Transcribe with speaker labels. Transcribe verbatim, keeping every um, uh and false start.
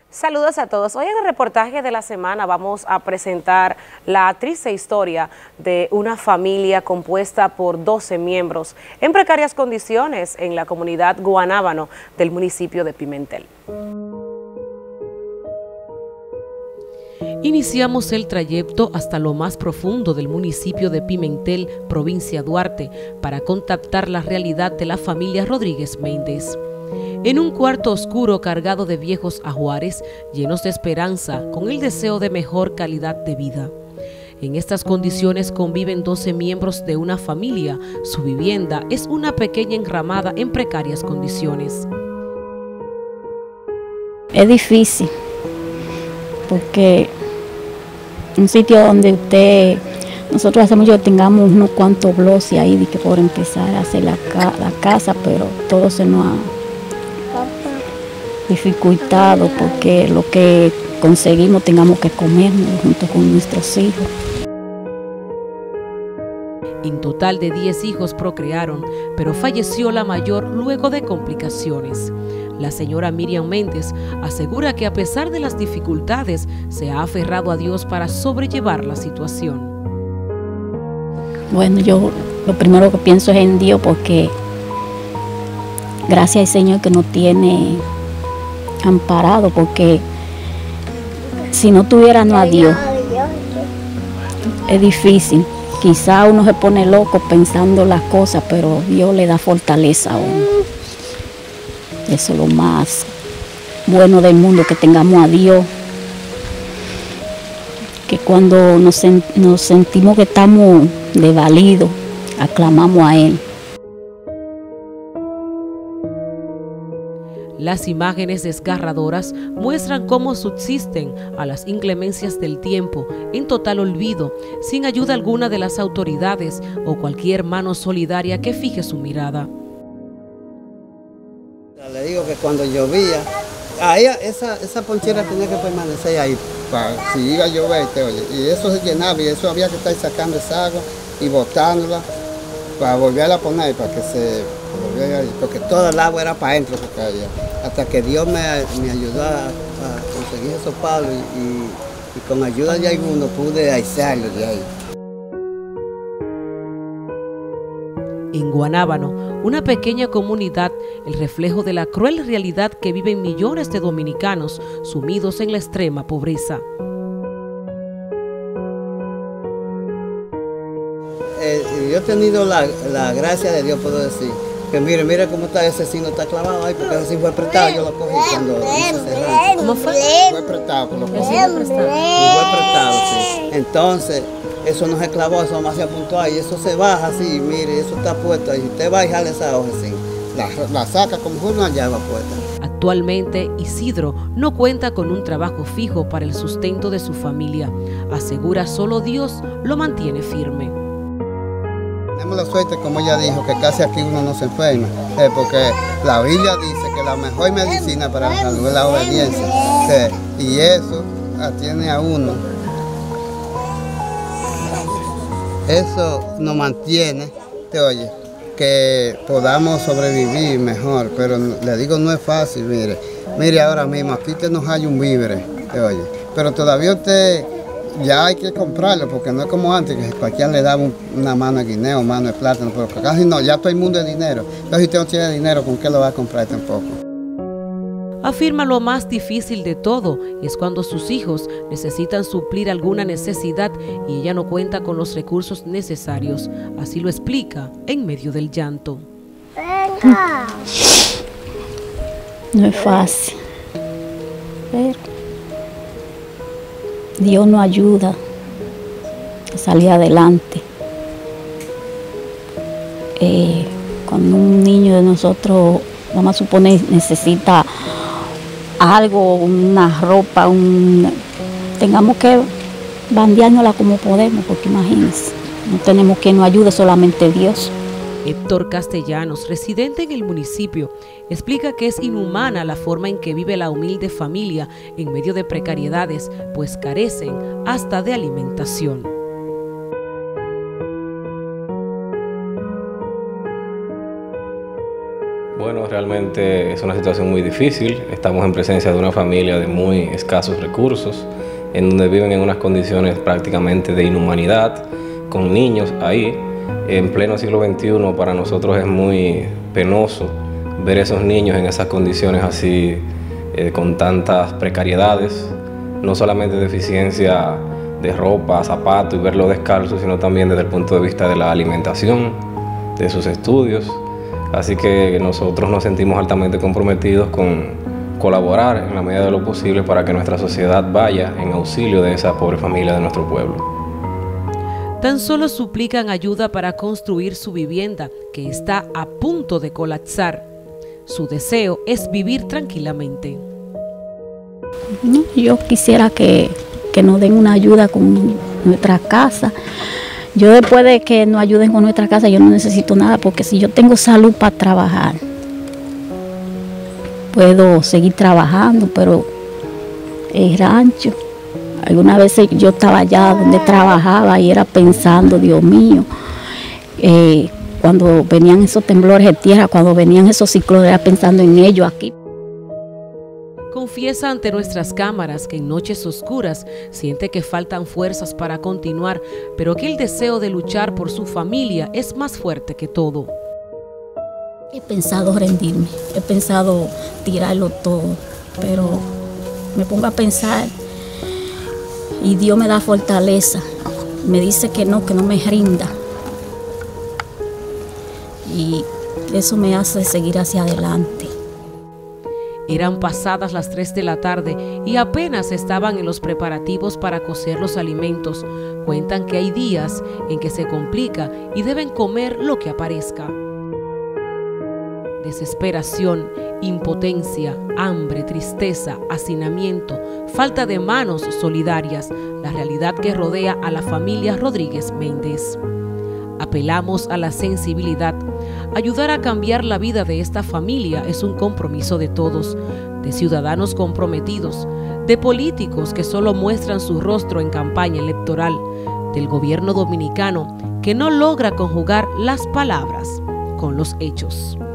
Speaker 1: Saludos a todos. Hoy en el reportaje de la semana vamos a presentar la triste historia de una familia compuesta por doce miembros en precarias condiciones en la comunidad Guanábano del municipio de Pimentel.
Speaker 2: Iniciamos el trayecto hasta lo más profundo del municipio de Pimentel, provincia Duarte, para contactar la realidad de la familia Rodríguez Méndez. En un cuarto oscuro cargado de viejos ajuares, llenos de esperanza, con el deseo de mejor calidad de vida. En estas condiciones conviven doce miembros de una familia. Su vivienda es una pequeña enramada en precarias condiciones.
Speaker 3: Es difícil, porque un sitio donde usted, nosotros hace mucho que tengamos unos cuantos bloques ahí de que por empezar a hacer la, ca la casa, pero todo se nos ha dificultado porque lo que conseguimos tengamos que comernos junto con nuestros hijos.
Speaker 2: En total de diez hijos procrearon, pero falleció la mayor luego de complicaciones. La señora Miriam Méndez asegura que a pesar de las dificultades, se ha aferrado a Dios para sobrellevar la situación.
Speaker 3: Bueno, yo lo primero que pienso es en Dios, porque gracias al Señor que nos tiene amparado, porque si no tuviéramos a Dios, es difícil. Quizá uno se pone loco pensando las cosas, pero Dios le da fortaleza a uno. Eso es lo más bueno del mundo, que tengamos a Dios, que cuando nos, nos sentimos que estamos desvalidos, aclamamos a Él.
Speaker 2: Las imágenes desgarradoras muestran cómo subsisten a las inclemencias del tiempo, en total olvido, sin ayuda alguna de las autoridades o cualquier mano solidaria que fije su mirada.
Speaker 4: Le digo que cuando llovía, ahí esa, esa ponchera tenía que permanecer ahí, para, si iba a llover, te oye, y eso se llenaba y eso había que estar sacando esa agua y botándola para volverla a poner, para que se volviera, porque toda el agua era para adentro que caía, hasta que Dios me, me ayudó a, a conseguir esos palos y, y, y con ayuda de alguno pude aislarlos de ahí.
Speaker 2: En Guanábano, una pequeña comunidad, el reflejo de la cruel realidad que viven millones de dominicanos sumidos en la extrema pobreza.
Speaker 4: Eh, yo he tenido la, la gracia de Dios, puedo decir, que mire, mire cómo está ese signo, está clavado ahí, porque ese sí fue prestado, yo lo cogí cuando hice ese rancho.
Speaker 2: ¿Cómo fue?
Speaker 4: Fue prestado, lo cogí.
Speaker 2: ¿Fue prestado?
Speaker 4: Fue prestado, sí. Entonces, eso no se clavó, eso más se apuntó ahí, eso se baja así, mire, eso está puesto ahí. Usted va a dejarle esa hoja así, la, la saca como una llave puesta.
Speaker 2: Actualmente, Isidro no cuenta con un trabajo fijo para el sustento de su familia. Asegura solo Dios lo mantiene firme.
Speaker 4: Tenemos la suerte, como ella dijo, que casi aquí uno no se enferma, eh, porque la Biblia dice que la mejor medicina para la salud es la obediencia, eh, y eso atiene a uno. Eso nos mantiene, te oye, que podamos sobrevivir mejor, pero le digo, no es fácil, mire, mire ahora mismo, aquí usted nos hay un víver, te oye, pero todavía usted ya hay que comprarlo, porque no es como antes, que cualquiera le daba un, una mano de guineo, mano de plátano, pero casi no, ya todo el mundo es dinero. Entonces si usted no tiene dinero, ¿con qué lo va a comprar tampoco?
Speaker 2: Afirma lo más difícil de todo es cuando sus hijos necesitan suplir alguna necesidad y ella no cuenta con los recursos necesarios. Así lo explica en medio del llanto.
Speaker 3: Venga. No es fácil, pero Dios nos ayuda a salir adelante. Eh, cuando un niño de nosotros, vamos a suponer, necesita algo, una ropa, un, tengamos que bandeárnosla como podemos, porque imagínense, no tenemos quien nos ayude, solamente Dios.
Speaker 2: Héctor Castellanos, residente en el municipio, explica que es inhumana la forma en que vive la humilde familia en medio de precariedades, pues carecen hasta de alimentación.
Speaker 5: Bueno, realmente es una situación muy difícil. Estamos en presencia de una familia de muy escasos recursos, en donde viven en unas condiciones prácticamente de inhumanidad, con niños ahí. En pleno siglo veintiuno para nosotros es muy penoso ver esos niños en esas condiciones así, eh, con tantas precariedades, no solamente deficiencia de ropa, zapatos y verlos descalzos, sino también desde el punto de vista de la alimentación, de sus estudios. Así que nosotros nos sentimos altamente comprometidos con colaborar en la medida de lo posible para que nuestra sociedad vaya en auxilio de esa pobre familia de nuestro pueblo.
Speaker 2: Tan solo suplican ayuda para construir su vivienda, que está a punto de colapsar. Su deseo es vivir tranquilamente.
Speaker 3: No, yo quisiera que, que nos den una ayuda con nuestra casa. Yo después de que nos ayuden con nuestra casa, yo no necesito nada, porque si yo tengo salud para trabajar, puedo seguir trabajando, pero el rancho, algunas veces yo estaba allá donde trabajaba y era pensando, Dios mío, eh, cuando venían esos temblores de tierra, cuando venían esos ciclones, era pensando en ellos aquí.
Speaker 2: Confiesa ante nuestras cámaras que en noches oscuras siente que faltan fuerzas para continuar, pero que el deseo de luchar por su familia es más fuerte que todo.
Speaker 3: He pensado rendirme, he pensado tirarlo todo, pero me pongo a pensar y Dios me da fortaleza, me dice que no, que no me rinda. Y eso me hace seguir hacia adelante.
Speaker 2: Eran pasadas las tres de la tarde y apenas estaban en los preparativos para cocer los alimentos. Cuentan que hay días en que se complica y deben comer lo que aparezca. Desesperación, impotencia, hambre, tristeza, hacinamiento, falta de manos solidarias, la realidad que rodea a la familia Rodríguez Méndez. Apelamos a la sensibilidad. Ayudar a cambiar la vida de esta familia es un compromiso de todos, de ciudadanos comprometidos, de políticos que solo muestran su rostro en campaña electoral, del gobierno dominicano que no logra conjugar las palabras con los hechos.